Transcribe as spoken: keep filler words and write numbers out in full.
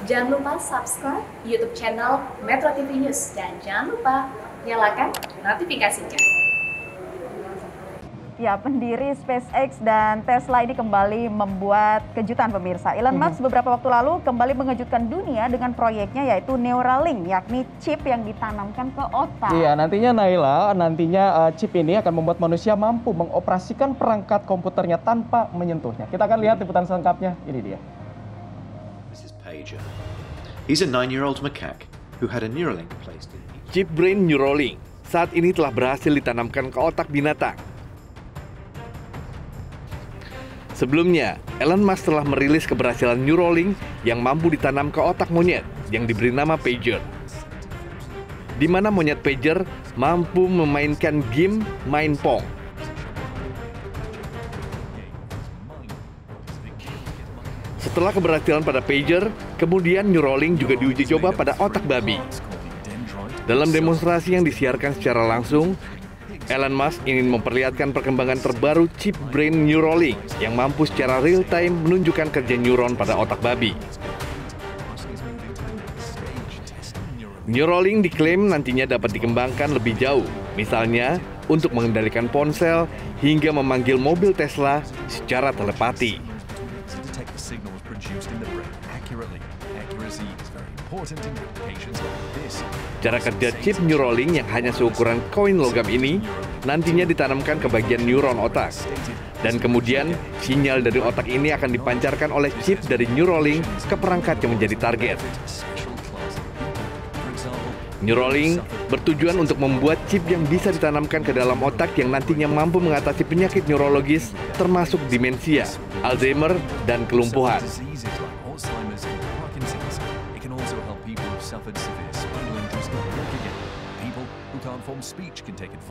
Jangan lupa subscribe YouTube channel Metro T V News dan jangan lupa nyalakan notifikasinya. Ya, pendiri SpaceX dan Tesla ini kembali membuat kejutan pemirsa. Elon Musk beberapa waktu lalu kembali mengejutkan dunia dengan proyeknya yaitu Neuralink, yakni chip yang ditanamkan ke otak. Iya, nantinya Naila, nantinya uh, chip ini akan membuat manusia mampu mengoperasikan perangkat komputernya tanpa menyentuhnya. Kita akan lihat liputan selengkapnya, ini dia. This is Pager. He's a nine-year-old macaque who had a Neuralink placed in. Chip brain Neuralink saat ini telah berhasil ditanamkan ke otak binatang. Sebelumnya, Elon Musk telah merilis keberhasilan Neuralink yang mampu ditanam ke otak monyet yang diberi nama Pager. Di mana monyet Pager mampu memainkan game main pong. Setelah keberhasilan pada Pager, kemudian Neuralink juga diuji coba pada otak babi. Dalam demonstrasi yang disiarkan secara langsung, Elon Musk ingin memperlihatkan perkembangan terbaru chip brain Neuralink yang mampu secara real-time menunjukkan kerja neuron pada otak babi. Neuralink diklaim nantinya dapat dikembangkan lebih jauh, misalnya untuk mengendalikan ponsel hingga memanggil mobil Tesla secara telepati. Cara kerja chip Neuralink yang hanya seukuran koin logam ini nantinya ditanamkan ke bagian neuron otak. Dan kemudian sinyal dari otak ini akan dipancarkan oleh chip dari Neuralink ke perangkat yang menjadi target. Neuralink bertujuan untuk membuat chip yang bisa ditanamkan ke dalam otak yang nantinya mampu mengatasi penyakit neurologis termasuk demensia, Alzheimer, dan kelumpuhan. Suffered severe spinal injuries can walk again. People who can't form speech can take it.